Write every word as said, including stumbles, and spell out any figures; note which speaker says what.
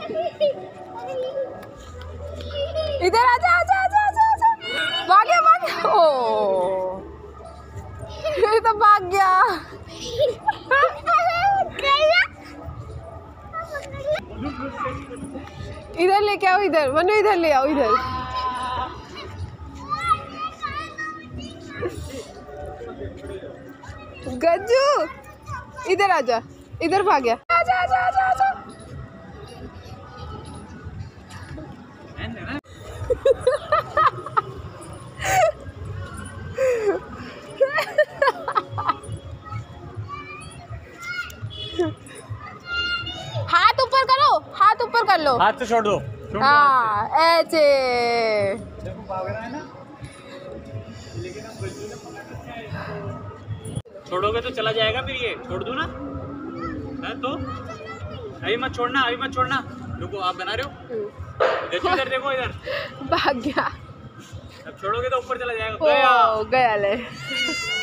Speaker 1: इधर आजा आजा आजा आजा आजा। भाग गया भाग गया। ओ ये तो भाग गया। इधर लेके आओ, इधर मनु, इधर ले आओ इधर। गज्जू इधर आजा, इधर भाग गया। आजा आजा आजा आजा। हाथ ऊपर करो, हाथ ऊपर कर लो।
Speaker 2: हाथ से छोड़ दो।
Speaker 1: हाँ ऐसे।
Speaker 2: छोड़ोगे तो चला जाएगा फिर ये। छोड़ दूँ ना? है तो अभी मत छोड़ना, अभी मत छोड़ना। रुको, आप बना रहे हो? देखो इधर, देखो इधर।
Speaker 1: भाग गया।
Speaker 2: अब छोड़ोगे तो ऊपर चला जाएगा।
Speaker 1: गया, गया ले।